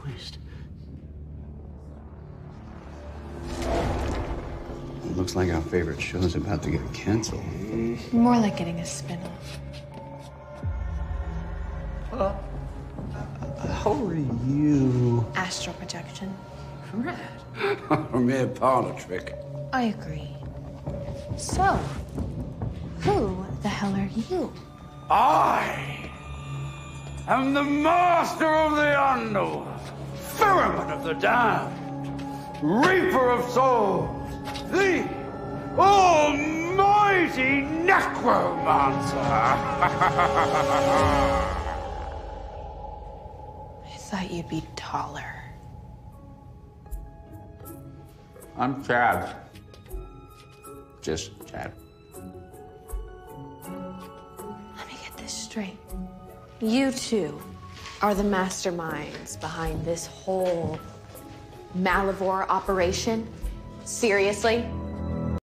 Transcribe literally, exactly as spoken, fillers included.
Christ. It looks like our favorite show is about to get canceled. More like getting a spin-off. Uh, how are you? Astral projection. Red. A mere parlor trick. I agree. So, who the hell are you? I am the master of the underworld, ferryman of the damned, reaper of souls, the almighty necromancer. I thought you'd be taller. I'm Chad. Just Chad. Let me get this straight. You two are the masterminds behind this whole Malivore operation? Seriously?